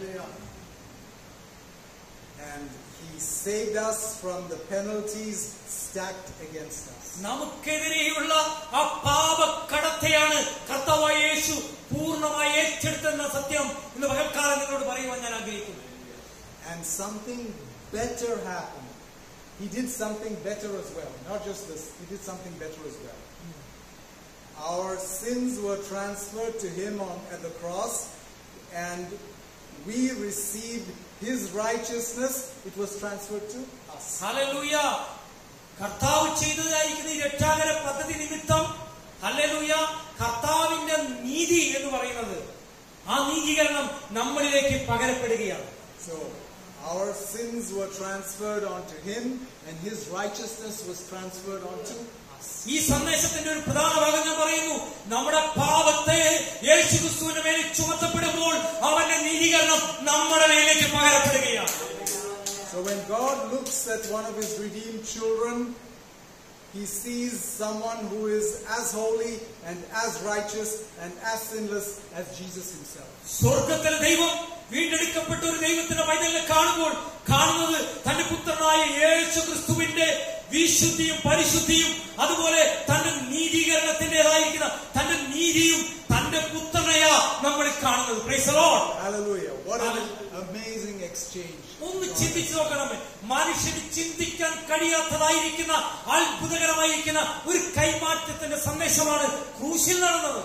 And he saved us from the penalties stacked against us. നമുക്കെതിരെയുള്ള ആ പാപക്കടത്തെയാണ് കർത്താവായ യേശു പൂർണ്ണമായി ഏറ്റെടുത്തെന്ന സത്യം ഇന്ന് പകൽക്കാലം നിങ്ങളോട് പറയുവാൻ ഞാൻ ആഗ്രഹിക്കുന്നു. And something better happened. He did something better as well. Not just this, he did something better as well. Our sins were transferred to him on, at the cross, and we received his righteousness. It was transferred to us. ഹല്ലേലൂയ. കർത്താവ് ചെയ്തതായിരിക്കുന്ന ഈ രക്ഷാകര പദ്ധതി നിമിത്തം hallelujah. കർത്താവിന്റെ നീതി എന്ന് പറയുന്നത് ആ നീതീകരണം നമ്മളിലേക്ക് പകരപ്പെടുകയാണ്. So our sins were transferred onto him and his righteousness was transferred onto us. ഈ സന്ദേശത്തിന്റെ ഒരു പ്രധാന ഭാഗം ഞാൻ പറയുന്നു. നമ്മുടെ പാപത്തെ യേശുക്രിസ്തുവിന്റെ മേൽ ചുമത്തപ്പെടുമ്പോൾ അവന്റെ നീതീകരണം നമ്മുടെ മേലേക്ക് പകരപ്പെടുകയാണ്. So when God looks at one of his redeemed children, he sees someone who is as holy and as righteous and as sinless as Jesus himself. സ്വർഗ്ഗത്തിലെ ദൈവം വീണ്ടെടുക്കപ്പെട്ട ഒരു ദൈവത്തിന്റെ പൈതലിനെ കാണുമ്പോൾ കാണുന്നത് തന്റെ പുത്രനായ യേശുക്രിസ്തുവിന്റെ വിശുദ്ധിയും പരിശുദ്ധിയും അതുപോലെ തന്റെ നീതീകരണത്തിന്റേതായിരിക്കുന്ന തന്റെ നീതിയും തന്റെ പുത്രനെയാ നമ്മൾ കാണുന്നത്. Praise the Lord. Hallelujah. What an amazing exchange. ഒന്ന് ചിന്തിച്ചു നോക്കണമേ. മനുഷ്യന് ചിന്തിക്കാൻ കഴിയാത്തതായിരിക്കുന്ന അത്ഭുതകരമായിരിക്കുന്ന ഒരു കൈമാറ്റത്തിന്റെ സന്ദേശമാണ് ക്രൂശിൽ നടന്നത്.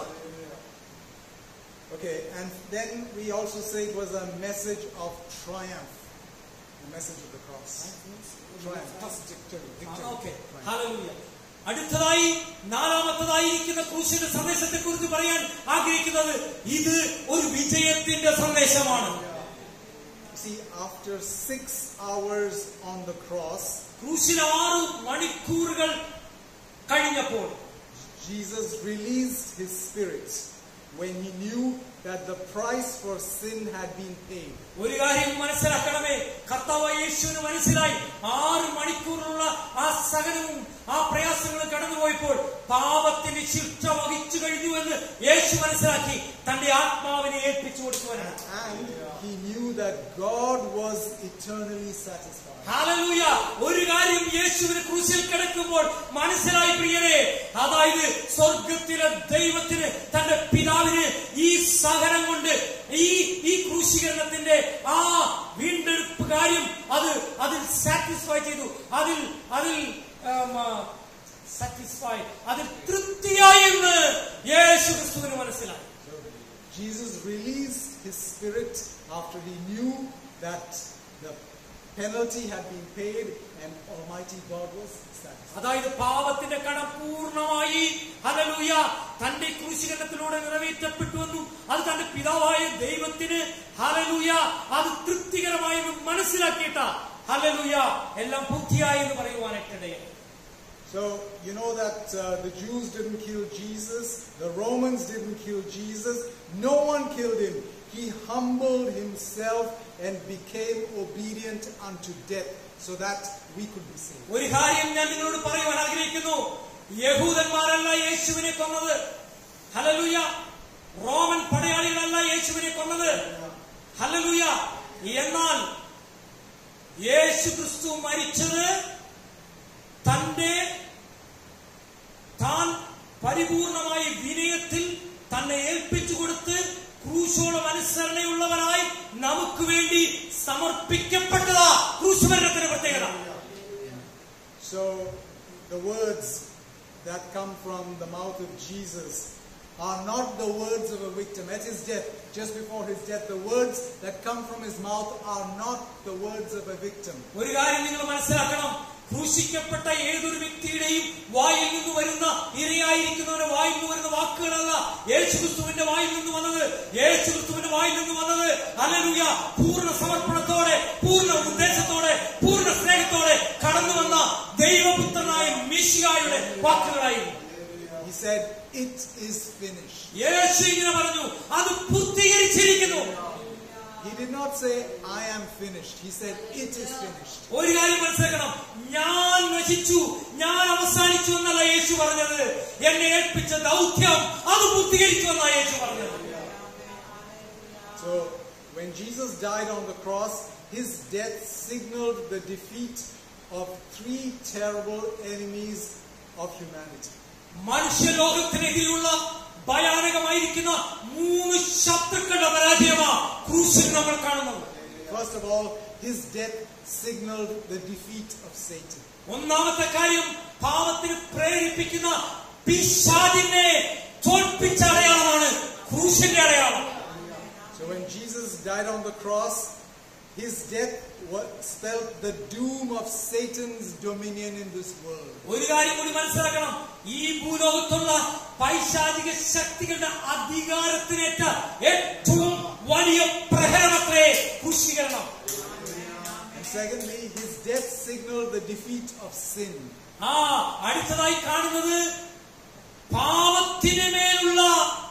Okay, and then we also say it was a message of triumph. The message of the cross. Triumph. Victory. Victory. Okay. Hallelujah. അടുത്തതായി നാലാമത്തതായിരിക്കുന്ന ക്രൂശിന്റെ സന്ദേശത്തെ കുറിച്ച് പറയാൻ ആഗ്രഹിക്കുന്നത് ഇത് ഒരു വിജയത്തിന്റെ സന്ദേശമാണ്. See, after six hours on the cross, ക്രൂശിൽ ആറ് മണിക്കൂറുകൾ കഴിഞ്ഞപ്പോൾ Jesus released his spirit when he knew that the price for sin had been paid. ഒരു കാര്യം മനസ്സിലാക്കണമേ, കർത്താവായ യേശുവിന് മനസ്സിലായി ആറ് മണിക്കൂറുള്ള ആ സഹനവും ആ പ്രയാസങ്ങളും കടന്നുപോയപ്പോൾ പാപത്തിന്റെ ശിക്ഷ വഹിച്ചു കഴിഞ്ഞു എന്ന് യേശു മനസ്സിലാക്കി തന്റെ ആത്മാവിനെ ഏൽപ്പിച്ചു കൊടുക്കുവാനാണ്. And he knew that God was eternally satisfied. ഹല്ലേലൂയ. ഒരു കാര്യം യേശുവിന് ക്രൂശിൽ കിടക്കുമ്പോൾ മനസ്സിലായി പ്രിയരെ, അതായത് സ്വർഗത്തിലെ ദൈവത്തിന് തന്റെ പിതാവിന് ഈ സഹനം കൊണ്ട് ഈ ഈ ക്രൂശീകരണത്തിന്റെ ആ വീണ്ടെടുപ്പ് കാര്യം അത് അതിൽ സാറ്റിസ്ഫൈ ചെയ്തു, അതിൽ അതിൽ സാറ്റിസ്ഫൈ അതിൽ തൃപ്തിയായി എന്ന് യേശു ക്രിസ്തുവിന് മനസ്സിലായി. Jesus released his spirit after he knew that the penalty had been paid and Almighty God was satisfied. അതായത് പാപത്തിന്റെ കടം പൂർണ്ണമായി ഹല്ലേലൂയ തന്റെ ക്രൂശീകരണത്തിലൂടെ നിറവേറ്റപ്പെട്ടുവെന്നും അത് തന്റെ പിതാവായ ദൈവത്തിന് ഹല്ലേലൂയ അത് തൃപ്തികരമായി മനസ്സിലാക്കിയിട്ട ഹല്ലേലൂയ എല്ലാം പൂർത്തിയായി എന്ന് പറയുവാനായിട്ടിടയായി. So you know that uh, the Jews didn't kill Jesus, the Romans didn't kill Jesus, no one killed him. He humbled himself and became obedient unto death so that we could be saved. ഒരു കാര്യം ഞാൻ നിങ്ങളോട് പറയുവാൻ ആഗ്രഹിക്കുന്നു. യഹൂദന്മാരല്ല യേശുവിനെ കൊന്നത്. Hallelujah. Roman പടയാളികളല്ല യേശുവിനെ കൊന്നത്. ഹല്ലേലൂയ. എന്നാൽ യേശുക്രിസ്തു മരിച്ചത് തന്റെ താൻ പരിപൂർണമായ വിനയത്തിൽ തന്നെ ഏൽപ്പിച്ചു കൊടുത്ത് ക്രൂശോളം അനുസരണയുള്ളവരായി നമുക്ക് വേണ്ടി സമർപ്പിക്കപ്പെട്ടതാ ക്രൂശുമരണത്തിന്റെ പ്രത്യേകത. So the words that come from the mouth of Jesus are not the words of a victim. At his death, just before his death, the words that come from his mouth are not the words of a victim. ഒരു കാര്യം നിങ്ങൾ മനസ്സിലാക്കണം. ക്രൂശിക്കപ്പെട്ട ഏതൊരു വ്യക്തിയുടെയും വായിൽ നിന്ന് വരുന്ന ഇരയായിരിക്കുന്നവരുടെ വായിൽ നിന്ന് വരുന്ന വാക്കുകളല്ല യേശുക്രിസ്തുവിന്റെ വായിൽ നിന്ന് വന്നത്. യേശുക്രിസ്തുവിന്റെ വായിൽ നിന്ന് വന്നത് ഹല്ലേലൂയ പൂർണ്ണ സമർപ്പണത്തോടെ പൂർണ്ണ ഉദ്ദേശത്തോടെ പൂർണ്ണ സ്നേഹത്തോടെ കടന്നു വന്ന ദൈവപുത്രനായ മിശിഹായുടെ വാക്കുകളായിരുന്നു. He said, "It is finished." യേശു ഇങ്ങനെ പറഞ്ഞു, അത് പൂർത്തീകരിച്ചിരിക്കുന്നു. He did not say, "I am finished." He said, "It is finished." ഒരു കാര്യം മനസ്സിലാക്കണം, ഞാൻ നശിച്ചു, ഞാൻ അവസാനിച്ചു എന്നല്ല യേശു പറഞ്ഞത്. എന്നെ ഏൽപ്പിച്ച ദൗത്യം അത് പൂർത്തീകരിച്ചു എന്നാണ് യേശു പറഞ്ഞത്. So when Jesus died on the cross, his death signaled the defeat of three terrible enemies of humanity. മനുഷ്യലോകത്തിനെതിരെയുള്ള ഭയാനകമായിരിക്കുന്ന മൂന്ന് ശത്രുക്കളുടെ പരാജയമാണ് ക്രൂശിൽ നമ്മൾ കാണുന്നത്. First of all, his death signaled the defeat of Satan. ഒന്നാമത്തെ കാര്യം പാപത്തിന് പ്രേരിപ്പിക്കുന്ന പിശാചിനെ തോൽപ്പിച്ച അടയാളമാണ് ക്രൂശിന്റെ അടയാളം. So when Jesus died on the cross, his death was, spelled the doom of Satan's dominion in this world. ഒരു കാര്യം കൂടി മനസ്സിലാക്കണം, ഈ ഭൂലോകത്തുള്ള പൈശാചിക ശക്തികളുടെ അധികാരത്തിനേറ്റ ഏറ്റവും വലിയ പ്രഹരമത്രേ ക്രൂശീകരണം. And secondly, his death signaled the defeat of sin. ആ അടുത്തതായി കാണുന്നത് പാപത്തിന് മേലുള്ള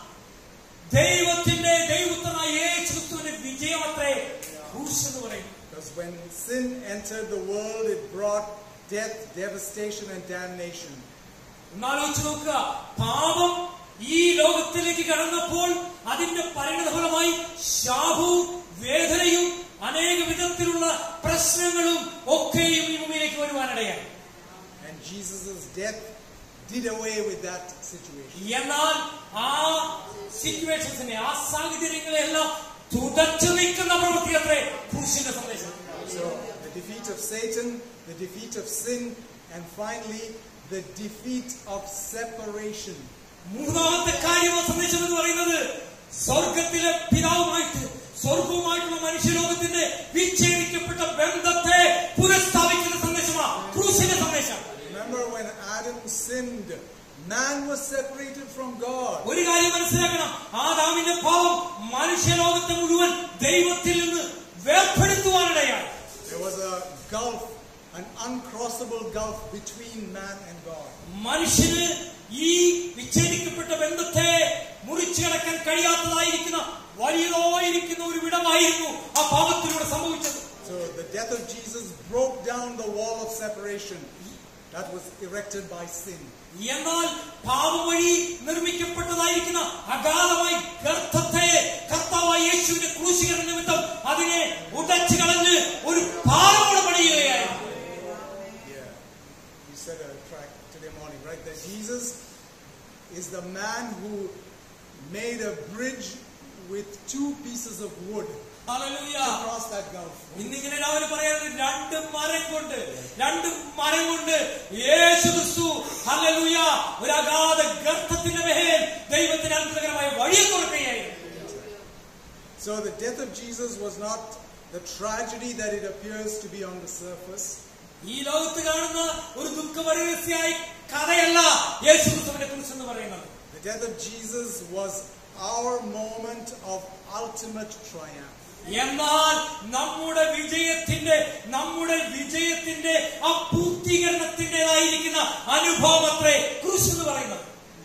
ദൈവത്തിന്റെ ദൈവപുത്രനായ യേശുക്രിസ്തുവിന്റെ വിജയമത്രേ ക്രൂശ് എന്ന് പറയുന്നു. Because when sin entered the world, it brought death, devastation, and damnation. ഒന്നാലോചിച്ച് നോക്കുക, പാപം ഈ ലോകത്തിലേക്ക് കടന്നപ്പോൾ അതിന്റെ പരിണതഫലമായി ശാപവും വേദനയും അനേക വിധത്തിലുള്ള പ്രശ്നങ്ങളും ഒക്കെയും ഈ ഭൂമിയിലേക്ക് വരുവാനിടയായി. And Jesus' death did away with that situation. എന്നാൽ ആ സിറ്റുവേഷൻസിനെ, ആ സാഹചര്യങ്ങളെല്ലാം തുടച്ചു നീക്കുന്ന പ്രവൃത്തി അത്രേ ക്രൂശിന്റെ സന്ദേശം. So the defeat of Satan, the defeat of sin, and finally the defeat of separation. മൂന്നാമത്തെ കാര്യം സന്ദേശം എന്ന് പറയുന്നത് സ്വർഗത്തിലെ പിതാവുമായിട്ട് സ്വർഗവുമായിട്ടുള്ള മനുഷ്യലോകത്തിന്റെ വിച്ഛേദിക്കപ്പെട്ട ബന്ധത്തെ പുനഃസ്ഥാപിക്കുന്ന സന്ദേശമാണ് ക്രൂശിന്റെ സന്ദേശം. Remember when Adam sinned, man was separated from God. ഒരു കാര്യം മനസ്സിലാക്കണം, ആദാമിന്റെ പാപം മനുഷ്യലോകത്തെ മുഴുവൻ ദൈവത്തിൽ നിന്ന് വേർപെടുത്തുവാനിടയായി. There was a gulf, an uncrossable gulf between man and God. മനുഷ്യന് ഈ വിച്ഛേദിക്കപ്പെട്ട ബന്ധത്തെ മുറിച്ചു കടക്കാൻ കഴിയാത്തതായിരിക്കുന്ന വലിയതായിരിക്കുന്ന ഒരു വിടമായിരുന്നു ആ പാപത്തിലൂടെ സംഭവിച്ചത്. So the death of Jesus broke down the wall of separation that was erected by sin. എന്നാൽ പാപം വഴി നിർമ്മിക്കപ്പെട്ടതായിരിക്കുന്ന അഗാധമായ ഗർത്തത്തെ കർത്താവായ യേശുവിന്റെ ക്രൂശീകരണ നിമിത്തം അതിനെ ഉടച്ചു കളഞ്ഞ് ഒരു പാറയോടെ പണിയുകയായിരുന്നു. Yeah, you said a track today morning, right? That Jesus is the man who made a bridge with two pieces of wood ഹല്ലേലൂയ. to cross that gulf. ഇന്നിങ്ങനെ രാവിലെ പറയുന്നത് രണ്ട് മരം കൊണ്ട് രണ്ട് മരം കൊണ്ട് യേശുക്രിസ്തു ഹല്ലേലൂയ ഒരു അഗാധ ഗർത്തത്തിന്റെ മേൽ ദൈവത്തിന്റെ അത്ഭുതകരമായ വഴി തുറക്കുകയായിരുന്നു. So the death of Jesus was not the tragedy that it appears to be on the surface. ഈ ലോകത്ത് കാണുന്ന ഒരു ദുഃഖപരിരസ്യായ കഥയല്ല യേശുക്രിസ്തുവിന്റെ ക്രൂശ് എന്ന് പറയുന്നത്. The death of Jesus was our moment of ultimate triumph. എന്നാൽ നമ്മുടെ വിജയത്തിന്റെ നമ്മുടെ വിജയത്തിന്റെ ആ പൂർത്തീകരണത്തിന്റേതായിരിക്കുന്ന അനുഭവം അത്രേ ക്രൂശ് എന്ന് പറയുന്നത്.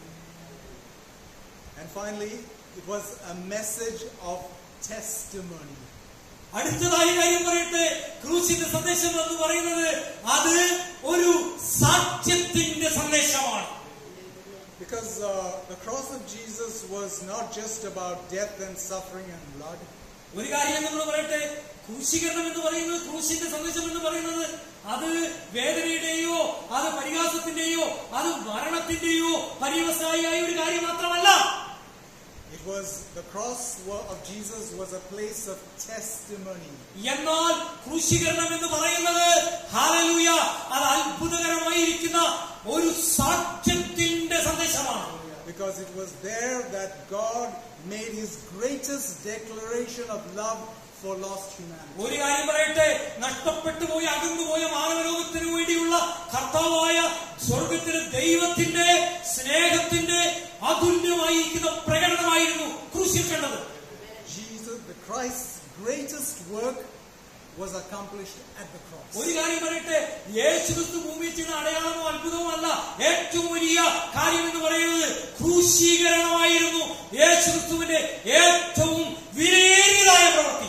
And finally, it was a message of testimony. അടുത്തതായി കാര്യം പറയട്ടെ, ക്രൂശിന്റെ സന്ദേശം എന്ന് പറയുന്നത് അത് ഒരു സാക്ഷ്യത്തിന്റെ സന്ദേശമാണ്. Because uh, the cross of Jesus was not just about death and suffering and blood. ഒരു കാര്യം നമ്മൾ പറയട്ടെ, ക്രൂശീകരണം എന്ന് പറയുന്നത്, ക്രൂശിന്റെ സന്ദേശം എന്ന് പറയുന്നത് അത് വേദനയുടെയോ അത് പരിഹാസത്തിന്റെയോ അത് മരണത്തിന്റെയോ പര്യവസായിയായ ഒരു കാര്യം മാത്രമല്ല. It was the cross of Jesus was a place of testimony. എന്നാൽ ക്രൂശീകരണം എന്ന് പറയുന്നത് ഹല്ലേലൂയ അത് അത്ഭുതകരമായിരിക്കുന്ന ഒരു സാക്ഷ്യത്തിന്റെ സന്ദേശമാണ്. Because it was there that God made his greatest declaration of love for lost humanity. ഒരു കാര്യം പറയട്ടെ, നഷ്ടപ്പെട്ടു പോയി അകന്നുപോയ മാനവലോകത്തിന് വേണ്ടിയുള്ള കർത്താവായ സ്വർഗത്തിലെ ദൈവത്തിന്റെ സ്നേഹത്തിന്റെ അതുല്യമായിരിക്കുന്ന പ്രകടനമായിരുന്നു ക്രൂശിൽ കണ്ടത്. Jesus, the Christ's greatest work was accomplished at the cross. ഒരു കാര്യം പറയട്ടെ, യേശുക്രിസ്തു ഭൂമിയിൽ ചെയ്ത അടയാളമോ അത്ഭുതമോ അല്ല, ഏറ്റവും വലിയ കാര്യം എന്ന് പറയുന്നത് ക്രൂശീകരണമായിരുന്നു. യേശുക്രിസ്തുവിന്റെ ഏറ്റവും വിലയേറിയതായ പ്രവൃത്തി.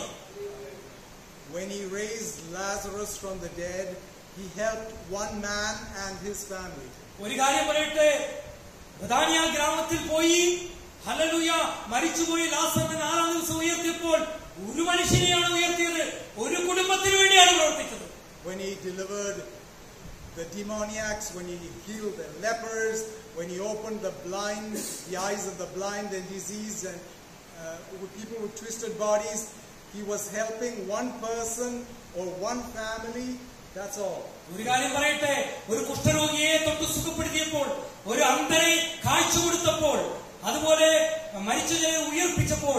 When he raised Lazarus from the dead, he helped one man and his family. ഒരു കാര്യം പറയട്ടെ, ബഥാനിയ ഗ്രാമത്തിൽ പോയി ഹല്ലേലൂയ മരിച്ചുപോയി ലാസറിനെ നാലാം ദിവസം ഉയർത്തിയപ്പോൾ ഒരു മനുഷ്യനെയാണ് ഉയർത്തിയത്, ഒരു കുടുംബത്തിന് വേണ്ടിയാണ് പ്രവർത്തിച്ചത്. When he delivered the demoniacs, when he healed the lepers, when he opened the blind, the eyes of the blind and diseased, and uh, with people with twisted bodies, he was helping one person or one family. That's all. ഒരു കാര്യം പറയട്ടെ, ഒരു കുഷ്ഠരോഗിയെ തൊട്ട് സുഖപ്പെടുത്തിയപ്പോൾ, ഒരു അന്ധനെ കാഴ്ച കൊടുത്തപ്പോൾ, അതുപോലെ മരിച്ചവരെ ഉയർപ്പിച്ചപ്പോൾ,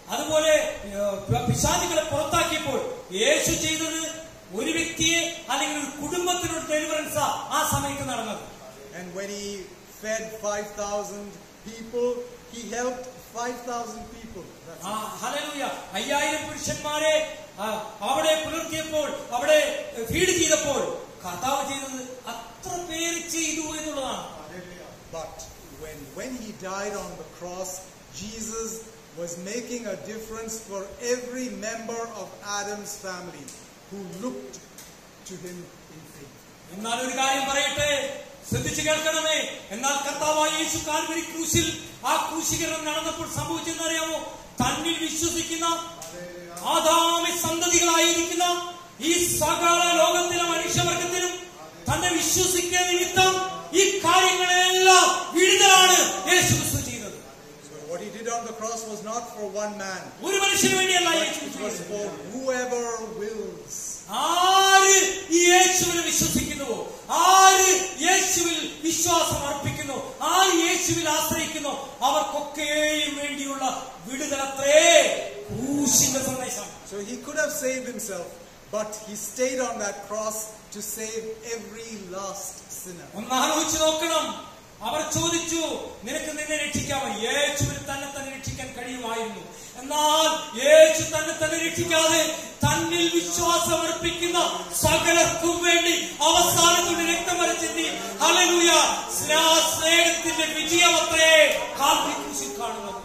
അതുപോലെ പിശാചുക്കളെ പുറത്താക്കിയപ്പോൾ യേശു ചെയ്തത് ഒരു വ്യക്തിയെ അല്ലെങ്കിൽ ഒരു കുടുംബത്തിനൊരു ഡെലിവറൻസ് ആ സമയത്ത് നടന്നത്. And when he fed five thousand people, he helped five thousand people. That's it. ഹല്ലേലൂയ. അയ്യായിരം പുരുഷന്മാരെ അവിടെ പുലർത്തിയപ്പോൾ, അവിടെ ഫീഡ് ചെയ്തപ്പോൾ കർത്താവ് ചെയ്തത് അത്ര പേര് ചെയ്തു എന്നുള്ളതാണ്. But when when he died on the cross, Jesus was making a difference for every member of Adam's family who looked to him in faith. എന്നാൽ ഒരു കാര്യം പറയട്ടെ, ശ്രദ്ധിച്ചു കേൾക്കണമേ. എന്നാൽ കർത്താവായ യേശു കാൽവരി ക്രൂശിൽ ആ ക്രൂശീകരണം നടന്നപ്പോൾ സംഭവിച്ചെന്നറിയാമോ? തന്നിൽ വിശ്വസിക്കുന്ന ആദാമി സന്തതികളായിരിക്കുന്ന ഈ സകല ലോകത്തിലെ മനുഷ്യവർഗത്തിനും തന്നെ വിശ്വസിക്കുന്ന നിമിത്തം ഈ കാര്യങ്ങളെല്ലാം വിടുതലാണ് യേശു ക്രിസ്തു ചെയ്തത്. What he did on the cross was not for one man. ഒരു മനുഷ്യന് വേണ്ടിയല്ല യേശു It was for whoever wills. ആര് ഈ യേശുവിനെ വിശ്വസിക്കുന്നുവോ, ആര് യേശുവിൽ വിശ്വാസം അർപ്പിക്കുന്നു, ആര് യേശുവിൽ ആശ്രയിക്കുന്നു, അവർക്കൊക്കെയും വേണ്ടിയുള്ള വിടുതലത്രേ ക്രൂശിന്റെ സന്ദേശം. So he could have saved himself, but he stayed on that cross to save every last sinner. ഒന്ന് ആലോചിച്ച് നോക്കണം. അവർ ചോദിച്ചു, നിനക്ക് നിന്നെ രക്ഷിക്കാമോ? യേശുവിൽ തന്നെ തന്നെ രക്ഷിക്കാൻ കഴിയുമായിരുന്നു. എന്നാൽ യേശു തന്നെ തന്നെ രക്ഷിക്കാതെ തന്നിൽ വിശ്വാസം അർപ്പിക്കുന്ന സകലർക്കും വേണ്ടി അവസാനത്തിന്റെ രക്തം വരച്ചെത്തി. ഹല്ലേലൂയ. സ്നേഹത്തിന്റെ വിജയമത്രേ കാൽവരി ക്രൂശിൽ കാണുന്നത്.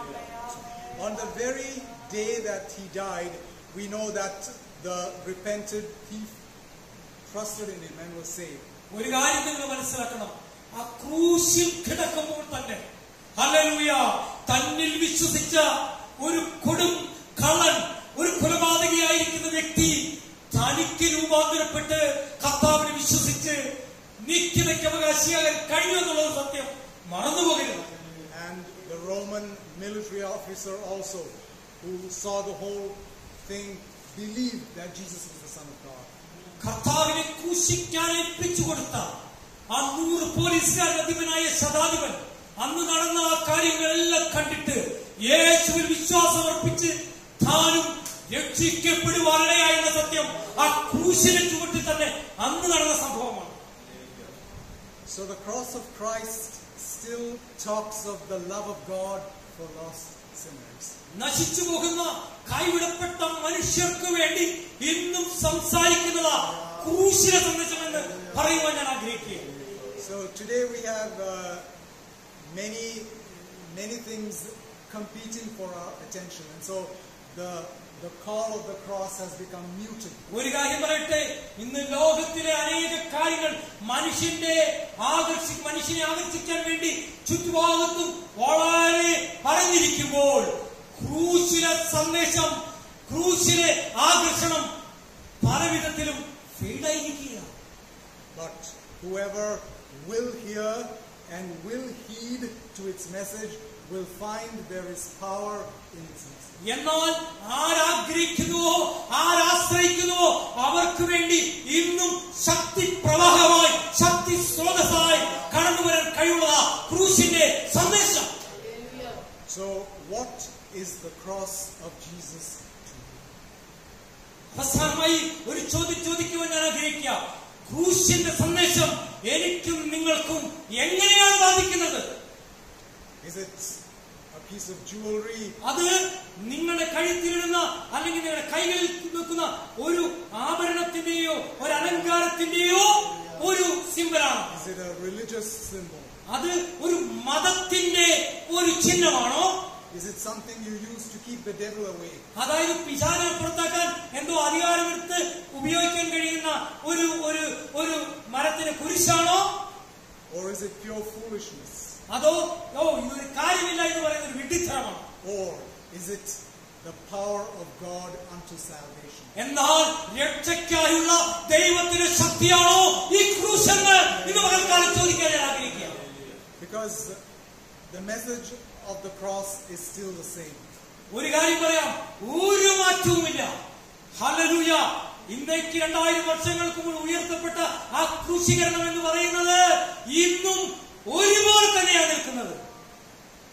On the very day that he died, we know that the repentant thief trusted in him and was saved. ഒരു കാര്യം നിങ്ങൾ മനസ്സിലാക്കണം. ആ ക്രൂശിൽ കിടക്കുമ്പോൾ തന്നെ ഹല്ലേലൂയ തന്നിൽ വിശ്വസിച്ച ഒരു കൊടും കള്ളൻ, ഒരു കൊലപാതകയായിരിക്കുന്ന വ്യക്തി തനിക്ക് രൂപാന്തരപ്പെട്ട് കർത്താവിനെ വിശ്വസിച്ച് നിത്യതയ്ക്ക് അവകാശിയാകാൻ കഴിയുമെന്നുള്ളത് സത്യം മറന്നുപോകരുത്. And the Roman military officer also, who saw the whole thing, believed that Jesus was the Son of God. കർത്താവിനെ ക്രൂശിക്കാൻ ഏൽപ്പിച്ചു കൊടുത്ത ആ നൂറ് പോലീസുകാരുടെ അധിപനായ ശതാധിപൻ അന്ന് നടന്ന ആ കാര്യങ്ങളെല്ലാം കണ്ടിട്ട് യേശുവിൽ വിശ്വാസം അർപ്പിച്ച് താനും രക്ഷിക്കപ്പെടുവാനിടയായെന്ന സത്യം ആ ക്രൂശിനെ ചുവട്ടിൽ തന്നെ അന്ന് നടന്ന സംഭവമാണ്. So the cross of Christ still talks of the love of God for lost sinners. നശിച്ചു പോകുന്ന കൈവിടപ്പെട്ട മനുഷ്യർക്ക് വേണ്ടി ഇന്നും സംസാരിക്കുന്നതാ ക്രൂശിനെ സന്ദേശമെന്ന് പറയുവാൻ ഞാൻ ആഗ്രഹിക്കുകയാണ്. So today we have uh, many many things competing for our attention, and so the the call of the cross has become muted. ഒരു കാര്യം പറയട്ടെ, ഇന്ന് ലോകത്തിലെ അനേക കാര്യങ്ങൾ മനുഷ്യന്റെ ആകർഷി മനുഷ്യനെ ആകർഷിക്കാൻ വേണ്ടി ചുറ്റുഭാഗത്തും വളരെ പറഞ്ഞിരിക്കുമ്പോൾ ക്രൂശിലെ സന്ദേശം, ക്രൂശിലെ ആകർഷണം പല വിധത്തിലും ഫെയിലായിരിക്കുക. But whoever will hear and will heed to its message will find there is power in its message. എന്നാൽ ആരാഗ്രഹിക്കുന്നുവോ, ആരാശ്രയിക്കുന്നുവോ അവർക്ക് വേണ്ടി ഇന്നും ശക്തി പ്രവാഹമായി, ശക്തി സ്രോതസ്സായി കടന്നു വരാൻ കഴിവുള്ള ക്രൂശിന്റെ സന്ദേശം. So what is the cross of Jesus to you? അവസാനമായി ഒരു ചോദ്യം ചോദിക്കുവാൻ ഞാൻ ആഗ്രഹിക്കുക. ക്രൂശിന്റെ സന്ദേശം എനിക്കും നിങ്ങൾക്കും എങ്ങനെയാണ് ബാധിക്കുന്നത്? Is it a piece of jewelry? അത് നിങ്ങളുടെ കഴുത്തിലിടുന്ന അല്ലെങ്കിൽ നിങ്ങളുടെ കൈകളിൽ വെക്കുന്ന ഒരു ആഭരണത്തിന്റെയോ ഒരു അലങ്കാരത്തിന്റെയോ ഒരു സിംബലാണ്? Is it a religious symbol? അത് ഒരു മതത്തിന്റെ ഒരു ചിഹ്നമാണോ? Is it something you use to keep the devil away? അതായത് പിശാചിനെ പുറത്താക്കാൻ എന്തോ അധികാരമെടുത്ത് ഉപയോഗിക്കാൻ കഴിയുന്ന ഒരു ഒരു ഒരു മരത്തിന്റെ കുരിശാണോ? Or is it pure foolishness? അതോ ഓ ഇതൊരു കാര്യമില്ല എന്ന് പറയുന്ന ഒരു വിഡ്ഢിത്തരമാണ്? Or is it the power of God unto salvation? എന്നാൽ രക്ഷയ്ക്കായുള്ള ദൈവത്തിന്റെ ശക്തിയാണോ ഈ ക്രൂശെന്ന് ഇന്ന് പകൽക്കാലം ചോദിക്കാൻ ഞാൻ ആഗ്രഹിക്കുക. Because the message of the cross is still the same. ഒരു കാര്യം പറയാം, ഒരു മാറ്റവുമില്ല. ഹല്ലേലൂയ. ഇന്നേക്ക് രണ്ടായിരം വർഷങ്ങൾക്ക് മുമ്പ് ഉയർത്തപ്പെട്ട ആ ക്രൂശീകരണം എന്ന് പറയുന്നത് ഇന്നും ഒരുപോലെ തന്നെയാണ് നിൽക്കുന്നത്.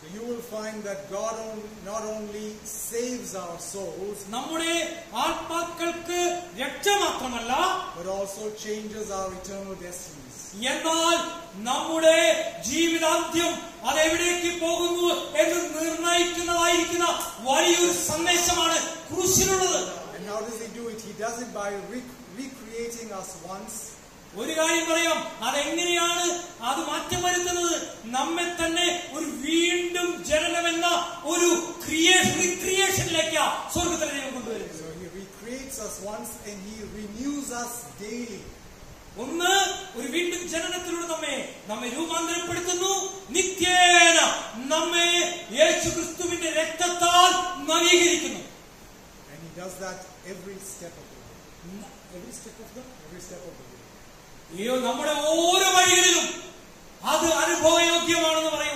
So you will find that God not only saves our souls, നമ്മുടെ ആത്മാക്കൾക്ക് രക്ഷ മാത്രമല്ല, but also changes our eternal destinies. എന്നാൽ നമ്മുടെ ജീവിതാന്ത്യം അതെവിടേക്ക് പോകുന്നു എന്ന് നിർണയിക്കുന്നതായിരിക്കുന്ന വലിയൊരു സന്ദേശമാണ് ക്രൂശിലുള്ളത്. And how does he do it? He does it by rec- recreating us once. ഒരു കാര്യം പറയാം, അതെങ്ങനെയാണ് അത് മാറ്റം വരുത്തുന്നത്? നമ്മെ തന്നെ ഒരു വീണ്ടും ജനനമെന്ന ഒരു റിക്രിയേഷനിലേക്ക് സ്വർഗത്തിലെ ദൈവം കൊണ്ടുവരുന്നത്. So he recreates us once and he renews us daily. ഒന്ന്, ഒരു വീണ്ടും ജനനത്തിലൂടെ നമ്മെ നമ്മെ രൂപാന്തരപ്പെടുത്തുന്നു. നിത്യേന നമ്മെ യേശുക്രിസ്തുവിന്റെ രക്തത്താൽ നവീകരിക്കുന്നു. And he does that every step of the way. Every step of the Every step of the way. നമ്മുടെ ഓരോ വഴികളിലും അത് അനുഭവയോഗ്യമാണെന്ന് പറയുന്നു.